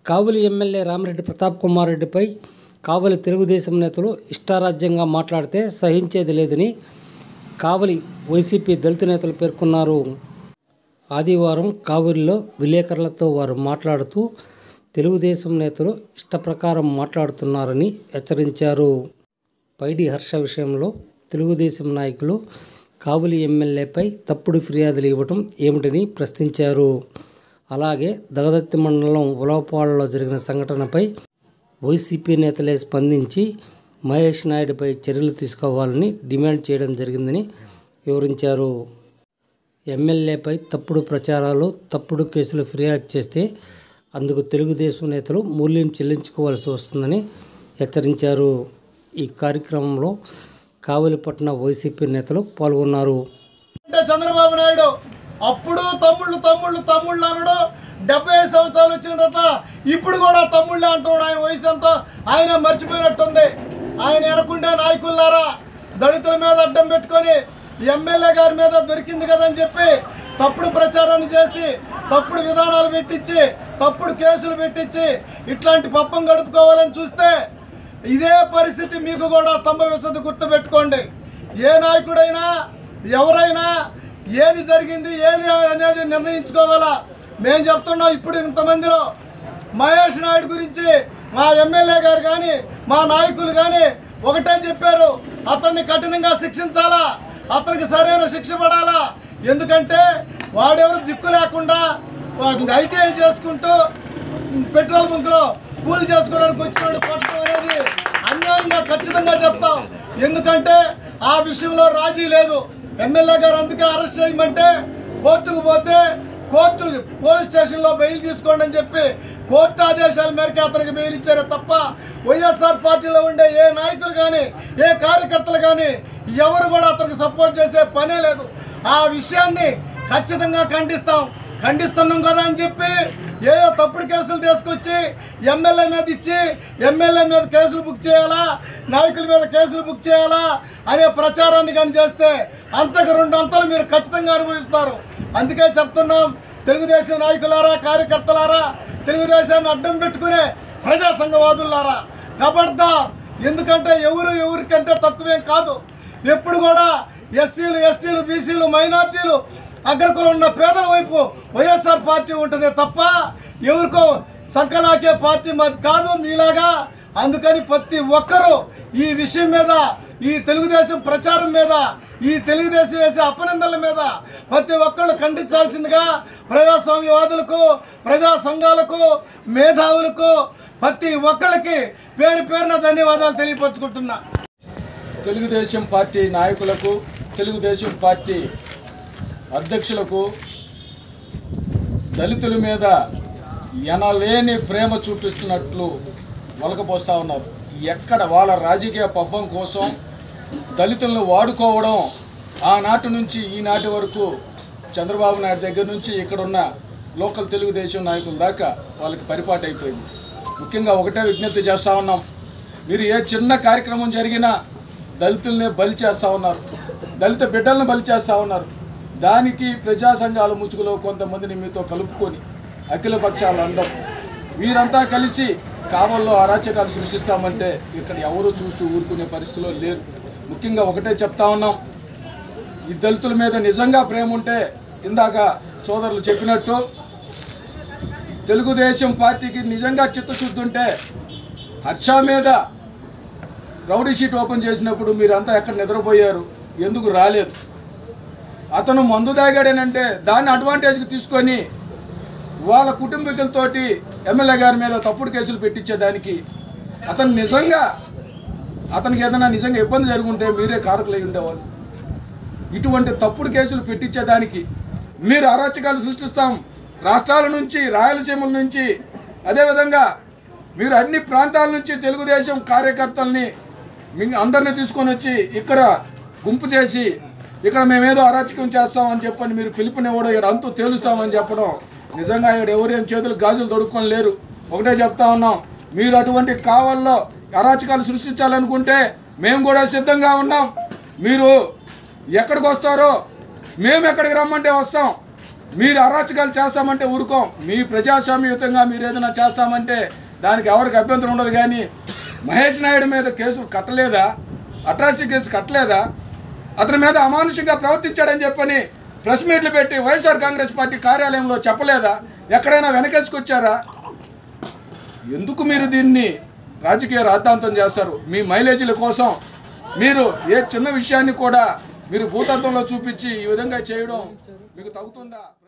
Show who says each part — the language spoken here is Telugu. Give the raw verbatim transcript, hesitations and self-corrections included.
Speaker 1: కావలి ఎమ్మెల్యే రామిరెడ్డి ప్రతాప్ కుమార్ రెడ్డిపై కావలి తెలుగుదేశం నేతలు ఇష్టారాజ్యంగా మాట్లాడితే సహించేది లేదని కావలి వైసీపీ దళిత నేతలు పేర్కొన్నారు. ఆదివారం కావలిలో విలేకరులతో వారు మాట్లాడుతూ తెలుగుదేశం నేతలు ఇష్టప్రకారం మాట్లాడుతున్నారని హెచ్చరించారు. పైడి హర్ష విషయంలో తెలుగుదేశం నాయకులు కావలి ఎమ్మెల్యేపై తప్పుడు ఫిర్యాదులు ఇవ్వటం ఏమిటని ప్రశ్నించారు. అలాగే దగదత్తి మండలం ఉలవపాడులో జరిగిన సంఘటనపై వైసీపీ నేతలే స్పందించి మహేష్ నాయుడుపై చర్యలు తీసుకోవాలని డిమాండ్ చేయడం జరిగిందని వివరించారు. ఎమ్మెల్యేపై తప్పుడు ప్రచారాలు, తప్పుడు కేసులు ఫిర్యాదు చేస్తే అందుకు తెలుగుదేశం నేతలు మూల్యం చెల్లించుకోవాల్సి వస్తుందని హెచ్చరించారు. ఈ కార్యక్రమంలో కావలిపట్న వైసీపీ నేతలు పాల్గొన్నారు.
Speaker 2: చంద్రబాబు నాయుడు అప్పుడు తమ్ముళ్ళు తమ్ముళ్ళు తమ్ముళ్ళు అనడు, డెబ్బై సంవత్సరాలు వచ్చిన తర్వాత ఇప్పుడు కూడా తమ్ముళ్ళే అంటున్నాడు. ఆయన వయసు ఎంతో ఆయన మర్చిపోయినట్టుంది. ఆయన ఎనకుండే నాయకులారా దళితుల మీద అడ్డం పెట్టుకొని ఎమ్మెల్యే గారి మీద దొరికింది కదని చెప్పి తప్పుడు ప్రచారాన్ని చేసి తప్పుడు విధానాలు పెట్టించి తప్పుడు కేసులు పెట్టించి ఇట్లాంటి పప్పం గడుపుకోవాలని చూస్తే ఇదే పరిస్థితి మీకు కూడా సంభవిస్తుంది. గుర్తుపెట్టుకోండి. ఏ నాయకుడైనా ఎవరైనా ఏది జరిగింది ఏది అనేది నిర్ణయించుకోవాలా. మేము చెప్తున్నాం. ఇప్పుడు ఇంతమందిలో మహేష్ నాయుడు గురించి మా ఎమ్మెల్యే గారు కానీ మా నాయకులు కానీ ఒకటే చెప్పారు, అతన్ని కఠినంగా శిక్షించాలా, అతనికి సరైన శిక్ష పడాలా. ఎందుకంటే వాడెవరు దిక్కు లేకుండా ఐటీఐ చేసుకుంటూ పెట్రోల్ బంకులో కూలి చేసుకోవడానికి వచ్చినాడు కొట్టడం అనేది అన్యాయంగా ఖచ్చితంగా చెప్తాం. ఎందుకంటే ఆ విషయంలో రాజీ లేదు. ఎమ్మెల్యే గారు అందుకే అరెస్ట్ చేయమంటే కోర్టుకు పోతే కోర్టు పోలీస్ స్టేషన్లో బెయిల్ తీసుకోండి అని చెప్పి కోర్టు ఆదేశాల మేరకు అతనికి బెయిల్ ఇచ్చారే తప్ప వైఎస్ఆర్ పార్టీలో ఉండే ఏ నాయకులు కానీ ఏ కార్యకర్తలు కానీ ఎవరు కూడా అతనికి సపోర్ట్ చేసే పనే లేదు. ఆ విషయాన్ని ఖచ్చితంగా ఖండిస్తాం. ఖండిస్తున్నాం కదా అని చెప్పి ఏదో తప్పుడు కేసులు తీసుకొచ్చి ఎమ్మెల్యే మీద ఇచ్చి ఎమ్మెల్యే మీద కేసులు బుక్ చేయాలా, నాయకుల మీద కేసులు బుక్ చేయాలా అనే ప్రచారాన్ని కానీ చేస్తే అంతకు రెండు అంతలు మీరు ఖచ్చితంగా అనుభవిస్తారు. అందుకే చెప్తున్నాం, తెలుగుదేశం నాయకులారా, కార్యకర్తలారా, తెలుగుదేశాన్ని అడ్డం పెట్టుకునే ప్రజా సంఘవాదులారా, ఖబర్దార్. ఎందుకంటే ఎవరు ఎవరికంటే తక్కువేం కాదు. ఎప్పుడు కూడా ఎస్సీలు, ఎస్టీలు, బీసీలు, మైనార్టీలు, అగ్రకులు ఉన్న పేదల వైపు వైఎస్ఆర్ పార్టీ ఉంటుంది తప్ప ఎవరికో సంకలాకే పార్టీ మాది కాదు మీలాగా. అందుకని ప్రతి ఒక్కరూ ఈ విషయం మీద, ఈ తెలుగుదేశం ప్రచారం మీద, ఈ తెలుగుదేశం వేసే అపనిందల మీద ప్రతి ఒక్కళ్ళు ఖండించాల్సిందిగా ప్రజాస్వామ్యవాదులకు, ప్రజా సంఘాలకు, మేధావులకు ప్రతి ఒక్కళ్ళకి పేరు పేరున ధన్యవాదాలు తెలియపరుచుకుంటున్నా.
Speaker 3: తెలుగుదేశం పార్టీ నాయకులకు, తెలుగుదేశం పార్టీ అధ్యక్షులకు దళితుల మీద ఎనలేని ప్రేమ చూపిస్తున్నట్లు వలకపోస్తూ ఉన్నారు. ఎక్కడ వాళ్ళ రాజకీయ పబ్బం కోసం దళితులను వాడుకోవడం ఆనాటి నుంచి ఈనాటి వరకు చంద్రబాబు నాయుడు దగ్గర నుంచి ఇక్కడున్న లోకల్ తెలుగుదేశం నాయకుల దాకా వాళ్ళకి పరిపాటు అయిపోయింది. ముఖ్యంగా ఒకటే విజ్ఞప్తి చేస్తూ ఉన్నాం, మీరు ఏ చిన్న కార్యక్రమం జరిగినా దళితులనే బలి చేస్తూ ఉన్నారు, దళిత బిడ్డలను బలి చేస్తూ ఉన్నారు. దానికి ప్రజా సంఘాల ముసుగులో కొంతమందిని మీతో కలుపుకొని అఖిల పక్షాలు అండం, వీరంతా కలిసి కావల్లో అరాచకాలు సృష్టిస్తామంటే ఇక్కడ ఎవరు చూస్తూ ఊరుకునే పరిస్థితిలో లేరు. ముఖ్యంగా ఒకటే చెప్తా ఉన్నాం, ఈ దళితుల మీద నిజంగా ప్రేమ ఉంటే ఇందాక సోదరులు చెప్పినట్టు తెలుగుదేశం పార్టీకి నిజంగా చిత్తశుద్ధి ఉంటే హర్ష మీద రౌడీ షీట్ ఓపెన్ చేసినప్పుడు మీరంతా ఎక్కడ నిద్రపోయారు, ఎందుకు రాలేదు? అతను మందు తాగాడేనంటే దాన్ని అడ్వాంటేజ్కి తీసుకొని వాళ్ళ కుటుంబీకులతోటి ఎమ్మెల్యే గారి మీద తప్పుడు కేసులు పెట్టించేదానికి అతను నిజంగా అతనికి ఏదైనా నిజంగా ఇబ్బంది జరుగుంటే మీరే కారకులై ఉండేవాళ్ళు. ఇటువంటి తప్పుడు కేసులు పెట్టించేదానికి మీరు అరాచకాలు సృష్టిస్తాం. రాష్ట్రాల నుంచి, రాయలసీమల నుంచి, అదేవిధంగా మీరు అన్ని ప్రాంతాల నుంచి తెలుగుదేశం కార్యకర్తల్ని మీ అందరినీ తీసుకొని వచ్చి ఇక్కడ గుంపు చేసి ఇక్కడ మేమేదో అరాచకం చేస్తామని చెప్పని మీరు పిలుపునివ్వడం, ఇక్కడ అంతూ తేలుస్తామని చెప్పడం నిజంగా ఇక్కడ ఎవరేం చేతులు గాజులు తొడుక్కొని లేరు. ఒకటే చెప్తా ఉన్నాం, మీరు అటువంటి కావల్లో అరాచకాలు సృష్టించాలనుకుంటే మేము కూడా సిద్ధంగా ఉన్నాం. మీరు ఎక్కడికి వస్తారో మేము ఎక్కడికి రమ్మంటే వస్తాం. మీరు అరాచకాలు చేస్తామంటే ఊరుకోం. మీ ప్రజాస్వామ్యయుతంగా మీరు ఏదైనా చేస్తామంటే దానికి ఎవరికి అభ్యంతరం ఉండదు. కానీ మహేష్ నాయుడు మీద కేసులు కట్టలేదా? Atrocity case కట్టలేదా? అతని మీద అమానుషంగా ప్రవర్తించాడని చెప్పని ప్రెస్ మీట్లు పెట్టి వైఎస్ఆర్ కాంగ్రెస్ పార్టీ కార్యాలయంలో చెప్పలేదా? ఎక్కడైనా వెనకేసుకొచ్చారా? ఎందుకు మీరు దీన్ని రాజకీయ రాద్ధాంతం చేస్తారు? మీ మైలేజీల కోసం మీరు ఏ చిన్న విషయాన్ని కూడా మీరు భూతత్వంలో చూపించి ఈ విధంగా చేయడం మీకు తగ్గుతుందా?